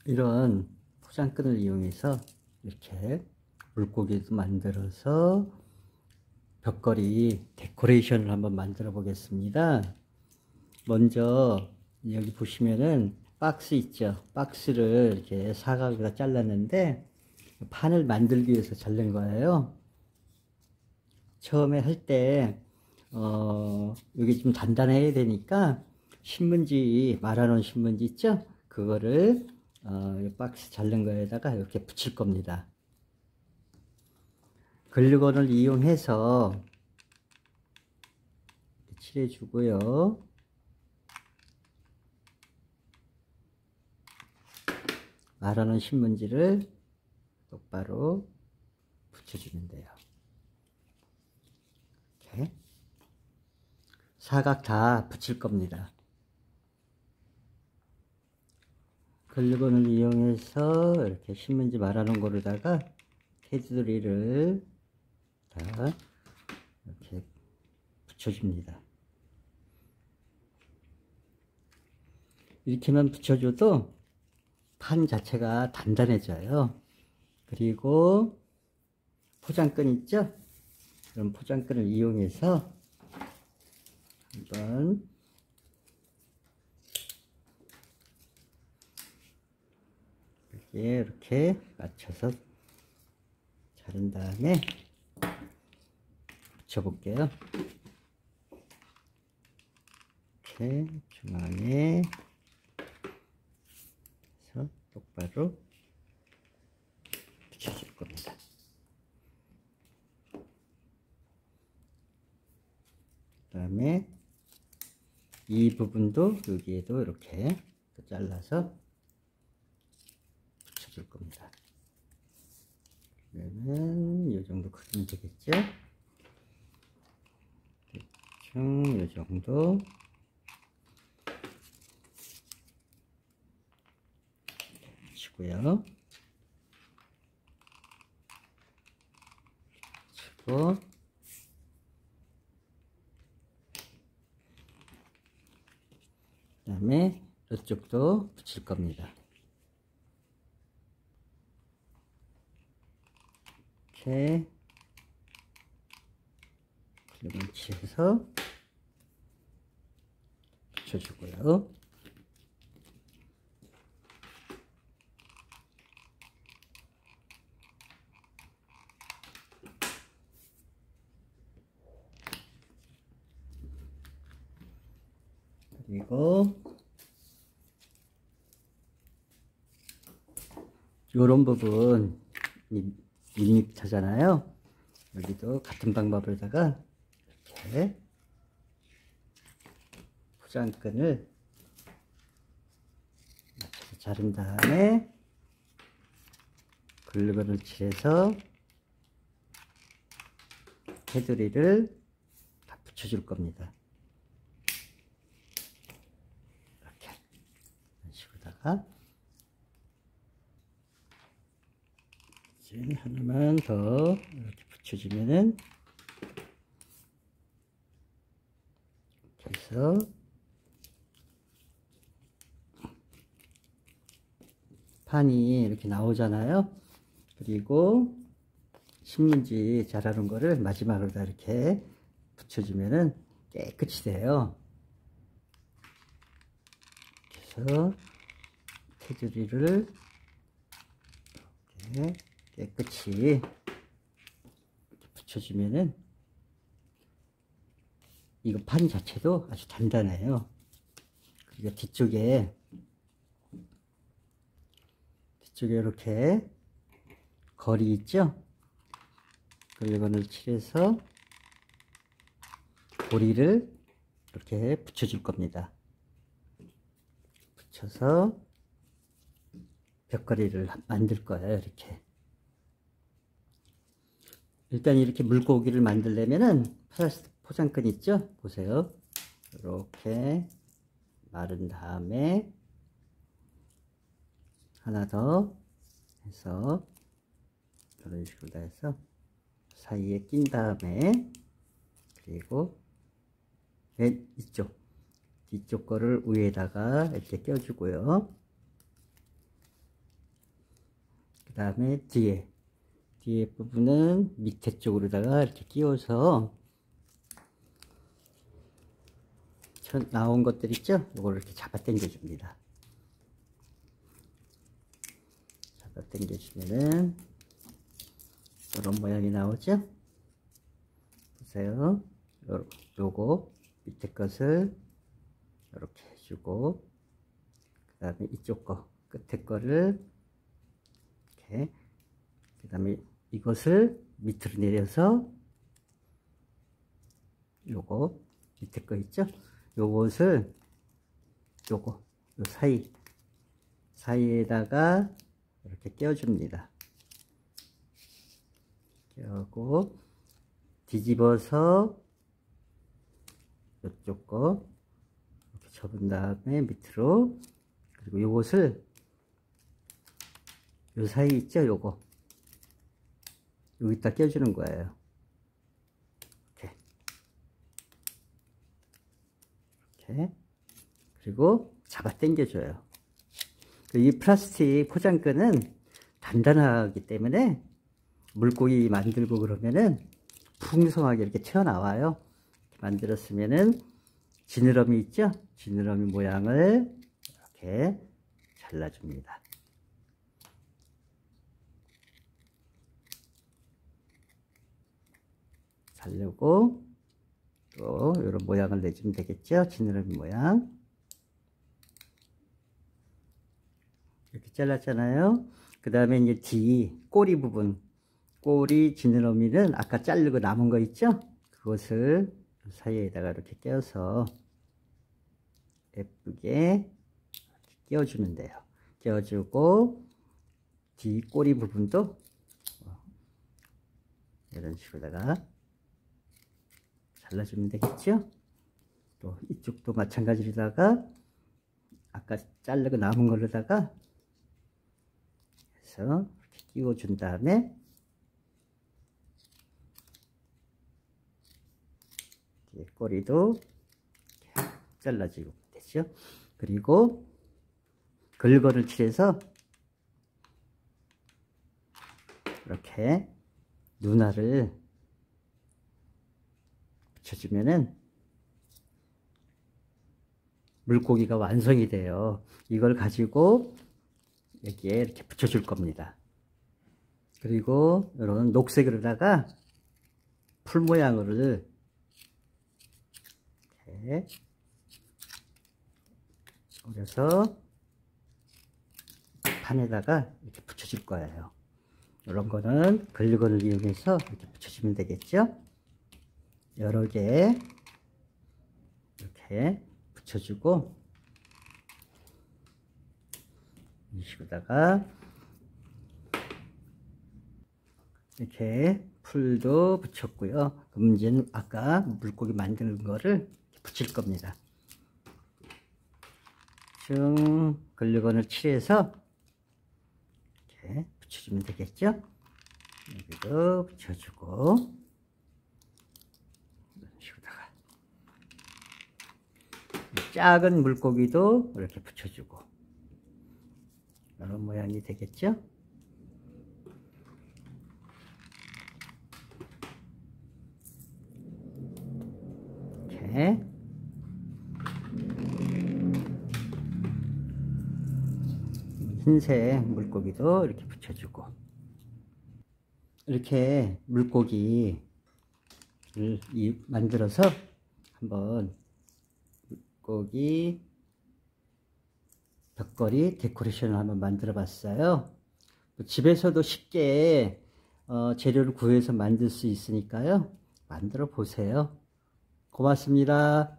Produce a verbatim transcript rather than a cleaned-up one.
이런 포장끈을 이용해서 이렇게 물고기도 만들어서 벽걸이 데코레이션을 한번 만들어 보겠습니다. 먼저 여기 보시면은 박스 있죠. 박스를 이렇게 사각으로 잘랐는데 판을 만들기 위해서 자른 거예요. 처음에 할 때 어, 여기 좀 단단해야 되니까 신문지, 말아놓은 신문지 있죠? 그거를 어, 박스 자른 거에다가 이렇게 붙일 겁니다. 글루건을 이용해서 칠해 주고요. 말아놓은 신문지를 똑바로 붙여주면 돼요. 이렇게 사각 다 붙일 겁니다. 글루건을 이용해서 이렇게 신문지 말아놓은 거로다가 테두리를 다 이렇게 붙여줍니다. 이렇게만 붙여줘도 판 자체가 단단해져요. 그리고 포장끈 있죠? 그럼 포장끈을 이용해서 한번 여기에 이렇게 맞춰서 자른 다음에 붙여볼게요. 이렇게 중앙에 해서 똑바로 붙여줄 겁니다. 그 다음에 이 부분도 여기에도 이렇게 잘라서 붙여줄 겁니다. 그러면 이 정도 크기면 되겠죠? 대충 이 정도 치고요. 치고 그 다음에 이쪽도 붙일 겁니다. 이렇게 글루건 칠해서 붙여주고요. 그리고 요런 부분 일 미터잖아요. 여기도 같은 방법으로다가 이렇게 포장끈을 맞춰서 자른 다음에 글루건을 칠해서 테두리를 다 붙여줄 겁니다. 이렇게 이런 식으로다가 이제 하나만 더 이렇게 붙여주면은 이렇게 해서 판이 이렇게 나오잖아요. 그리고 신문지 자라는 거를 마지막으로 다 이렇게 붙여주면은 깨끗이 돼요. 그래서 테두리를 이렇게 깨끗이 이렇게 붙여주면은 이거 판 자체도 아주 단단해요. 그리고 뒤쪽에 뒤쪽에 이렇게 거리 있죠? 글루건을 칠해서 고리를 이렇게 붙여줄 겁니다. 붙여서 벽걸이를 만들 거예요. 이렇게 일단 이렇게 물고기를 만들려면은 플라스틱 포장끈 있죠? 보세요. 이렇게 마른 다음에 하나 더 해서 이런 식으로 다 해서 사이에 낀 다음에 그리고 맨 이쪽 뒤쪽 거를 위에다가 이렇게 껴주고요. 다음에 뒤에 뒤에 부분은 밑에 쪽으로다가 이렇게 끼워서 나온 것들 있죠? 이걸 이렇게 잡아 당겨 줍니다. 잡아 당겨 주면은 이런 모양이 나오죠? 보세요. 요, 요거 밑에 것을 이렇게 해주고, 그 다음에 이쪽 거 끝에 거를 이렇게, 그 다음에 이것을 밑으로 내려서 요거 밑에 거 있죠? 요것을 요거 요 사이 사이에다가 이렇게 끼워줍니다. 끼우고 뒤집어서 이쪽 거 이렇게 접은 다음에 밑으로, 그리고 요것을 요 사이 있죠? 요거 여기다 껴주는 거예요. 이렇게 이렇게 그리고 잡아 당겨줘요. 이 플라스틱 포장끈은 단단하기 때문에 물고기 만들고 그러면은 풍성하게 이렇게 튀어나와요. 이렇게 만들었으면은 지느러미 있죠? 지느러미 모양을 이렇게 잘라줍니다. 자르고 또 이런 모양을 내주면 되겠죠? 지느러미 모양. 이렇게 잘랐잖아요. 그 다음에 이제 뒤 꼬리 부분, 꼬리 지느러미는 아까 자르고 남은 거 있죠? 그것을 사이에다가 이렇게 껴서 예쁘게 끼워주면 돼요. 끼워주고 뒤 꼬리 부분도 이런 식으로다가 잘라주면 되겠죠? 또 이쪽도 마찬가지로다가 아까 자르고 남은 걸로다가 해서 이렇게 끼워준 다음에 뒤에 꼬리도 이렇게 잘라주면 되죠. 그리고 글거를 칠해서 이렇게 눈알을 붙여주면은 물고기가 완성이 돼요. 이걸 가지고 여기에 이렇게 붙여줄 겁니다. 그리고 이런 녹색으로다가 풀 모양으로 이렇게 올려서 판에다가 이렇게 붙여줄 거예요. 이런 거는 글루건을 이용해서 이렇게 붙여주면 되겠죠. 여러 개 이렇게 붙여주고, 이 식으로다가 이렇게 풀도 붙였고요. 그럼 이제는 아까 물고기 만드는 거를 붙일 겁니다. 쭉 글루건을 칠해서 이렇게 붙여주면 되겠죠. 여기도 붙여주고, 이런 식으로다가 작은 물고기도 이렇게 붙여주고, 이런 모양이 되겠죠. 이렇게 흰색 물고기도 이렇게 붙여주고, 이렇게 물고기를 만들어서 한번 물고기 벽걸이 데코레이션을 한번 만들어 봤어요. 집에서도 쉽게 어, 재료를 구해서 만들 수 있으니까요. 만들어 보세요. 고맙습니다.